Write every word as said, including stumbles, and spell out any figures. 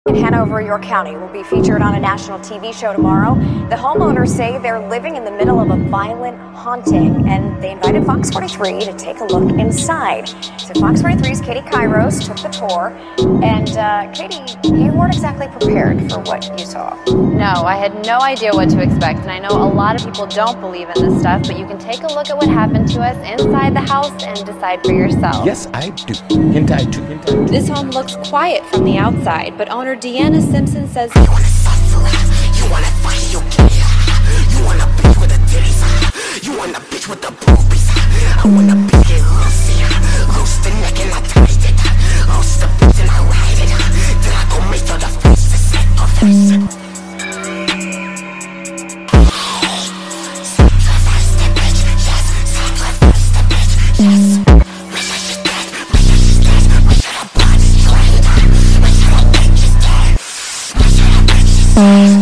In Hanover, York County will be featured on a national T V show tomorrow. The homeowners say they're living in the middle of a violent haunting, and they invited Fox forty-three to take a look inside. So Fox forty-three's Katie Kairos took the tour, and uh, Katie, you weren't exactly prepared for what you saw. No, I had no idea what to expect, and I know a lot of people don't believe in this stuff, but you can take a look at what happened to us inside the house and decide for yourself. Yes, I do. Hint too. Hint too. This home looks quiet from the outside, but owner Deanna Simpson says you wanna suffer, you wanna fight, you kill, you want a bitch with the titties, you want a bitch with the boobies, I want a bitch get loosey, loose the neck and I tied it, loose the bitch and I ride it, then I go make all the faces sacrifice. Sacrifice the bitch, yes, sacrifice the bitch, yes. Make sure she's dead, make sure she's dead, make sure her body's drained, make sure her bitch is dead, make sure her bitch is dead.